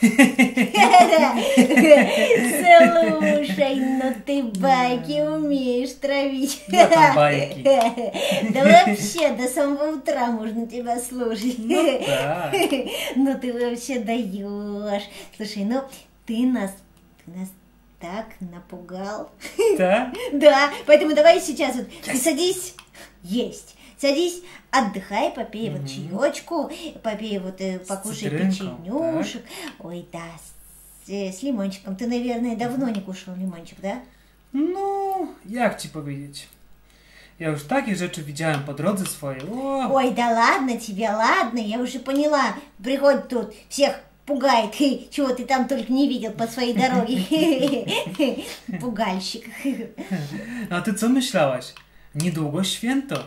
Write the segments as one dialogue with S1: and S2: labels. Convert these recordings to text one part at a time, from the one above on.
S1: Слушай, ну ты байки умеешь травить.
S2: Да, там байки.
S1: Да вообще, до самого утра можно тебя слушать.
S2: Ну да.
S1: Ну ты вообще даешь. Слушай, ну ты нас так напугал.
S2: Да?
S1: Да, поэтому давай сейчас вот ты садись есть. Садись, отдыхай, попей вот чаечку, попей вот, покушай печенюшек. Ой, да, с лимончиком. Ты, наверное, давно не кушал лимончик, да?
S2: Ну, jak ci powiedzieć? Ja już takich rzeczy widziałem po drodze swojej. O!
S1: Ой, да ладно тебе, ладно, я уже поняла. Приходит тут, всех пугает. Чего ты там только не видел по своей дороге. Пугальщик.
S2: A ty co myślałaś? Niedługo święto.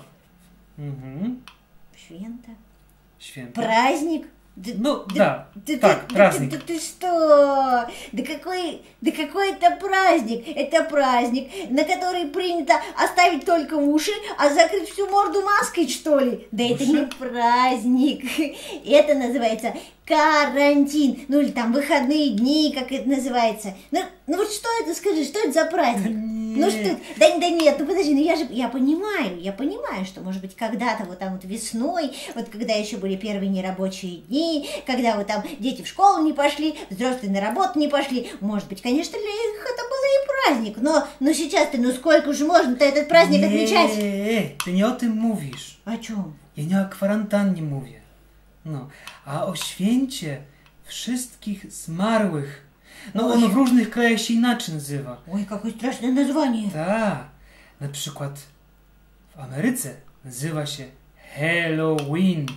S1: Święta?
S2: Święto.
S1: Праздник?
S2: Ну, да, так, праздник.
S1: Ты что? Да какой это праздник? Это праздник, на который принято оставить только уши, а закрыть всю морду маской, что ли? Да это не праздник. Это называется карантин. Ну или там выходные дни, как это называется. Ну вот что это, скажи, что это за праздник? Ну что, да нет, ну подожди, ну я понимаю, что может быть когда-то вот там вот весной, вот когда еще были первые нерабочие дни, когда вот там дети в школу не пошли, взрослые на работу не пошли, может быть, конечно, для них это было и праздник, но сейчас-то, ну сколько же можно-то этот праздник отмечать?
S2: Ty nie o tym mówisz.
S1: О чем?
S2: Ja nie o kwarantannie mówię. No, a o święcie wszystkich zmarłych. No, ono w różnych krajach się inaczej nazywa.
S1: Ой, какое страшное название.
S2: Tak. Na przykład w Ameryce nazywa się Halloween.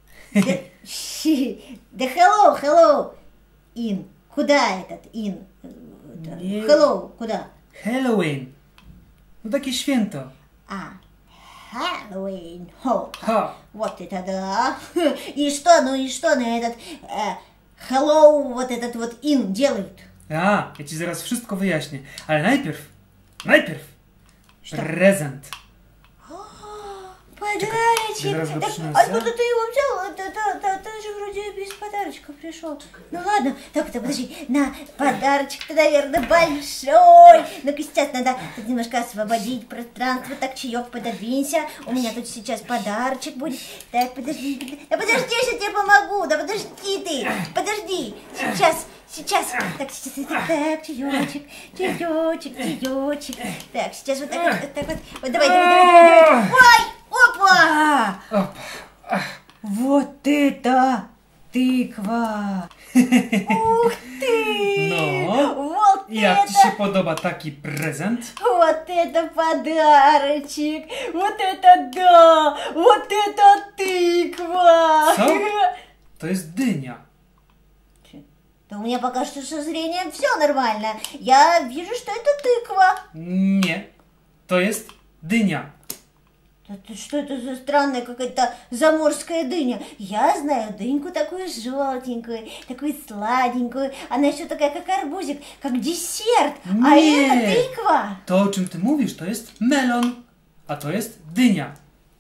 S1: Да hello, in. Куда этот in? Hello, куда?
S2: Halloween. No takie święto.
S1: А, Хэллоуин. Хо.
S2: Ha.
S1: Вот это да. И что на этот hello, вот этот вот in делают?
S2: Ja ci zaraz wszystko wyjaśnię. Ale najpierw
S1: Что?
S2: prezent.
S1: Подарочек.
S2: я раз
S1: Так,
S2: начну,
S1: откуда
S2: да?
S1: ты его взял? Ты же вроде без подарочка пришел. Ну ладно, так, подожди. На, подарочек-то, наверное, большой. Ну-ка сейчас надо тут немножко освободить пространство. Так, чаек, пододвинься. У меня тут сейчас подарочек будет. Так, подожди. Да подожди, я сейчас тебе помогу. Да подожди ты. Подожди. Сейчас. Так, сейчас. Так, чаечек. Так, сейчас вот так вот. Вот давай. Ой! Опа! Вот это тыква! Ух ты!
S2: No.
S1: Вот
S2: Jak ci
S1: это!
S2: się podoba taki prezent?
S1: Вот это подарочек! Вот это да! Вот это тыква!
S2: Co? To jest dynia.
S1: Да у меня пока что со зрением все нормально. Я вижу, что это тыква.
S2: Nie. To jest dynia.
S1: Что это за странная какая-то заморская дыня? Я знаю дыньку такую желтенькую, такую сладенькую. Она еще такая, как арбузик, как десерт. А
S2: Nie.
S1: это тыква.
S2: To, o czym ty mówisz, to jest melon. A to jest dynia.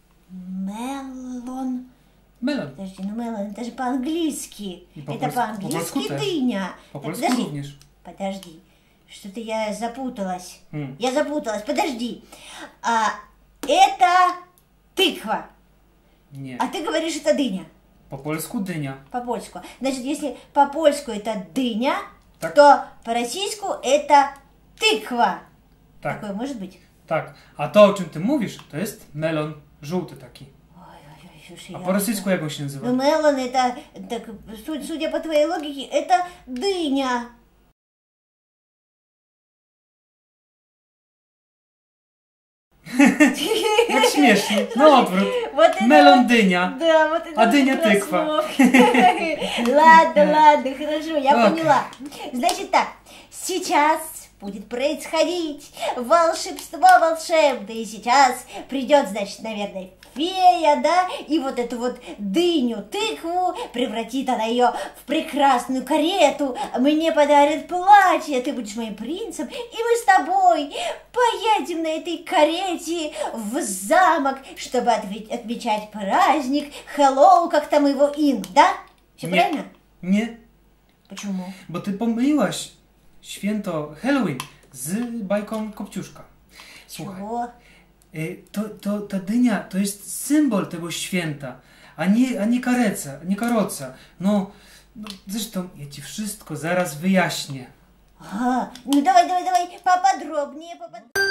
S1: Мелон.
S2: Melon.
S1: Подожди, ну мелон, это же по-английски.
S2: И
S1: Это по-английски
S2: по-польски też.
S1: дыня.
S2: Po-polsku
S1: Подожди.
S2: również.
S1: Подожди. Что-то я запуталась.
S2: Mm.
S1: Я запуталась. Подожди. Это тыква.
S2: Nie.
S1: А ты говоришь, это дыня.
S2: Po polsku dynia.
S1: По-польску. Значит, если по-польску это дыня,
S2: Так.
S1: то по-российску это тыква.
S2: Tak.
S1: Такое может быть?
S2: Tak. A to, o czym ty mówisz, to jest melon żółty taki.
S1: Ой, слушай,
S2: A po rosyjsku jak on się nazywa?
S1: Ну, мелон это, так, судя по твоей логике, это дыня.
S2: Jak śmiesznie. No odwrót.
S1: Вот это
S2: Melon
S1: вот-
S2: dynia.
S1: Да, вот это
S2: А
S1: вот
S2: дыня тыква.
S1: кроссовки. Ладно, хорошо, я
S2: Так.
S1: поняла. Значит так, сейчас будет происходить волшебство волшебное. И сейчас придет, значит, наверное, фея, да, и вот эту вот дыню, тыкву, превратит она ее в прекрасную карету, мне подарит платье, ты будешь моим принцем, и мы с тобой поедем на этой карете в замок, чтобы отмечать праздник Хэллоу, как там его ин, да? Все
S2: Не.
S1: правильно?
S2: Nie.
S1: Почему?
S2: Bo ty pomyliłaś święto Halloween z bajką Kopciuszka. Słuchaj,
S1: Чего?
S2: ta dynia to jest symbol tego święta, a nie karoca. No, zresztą ja ci wszystko zaraz wyjaśnię.
S1: Ну давай, поподробнее.